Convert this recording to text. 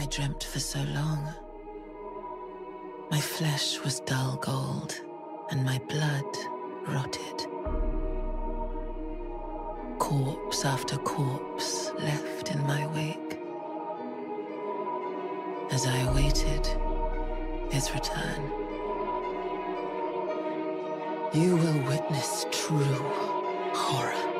I dreamt for so long. My flesh was dull gold, and my blood rotted. Corpse after corpse left in my wake, as I awaited his return. You will witness true horror.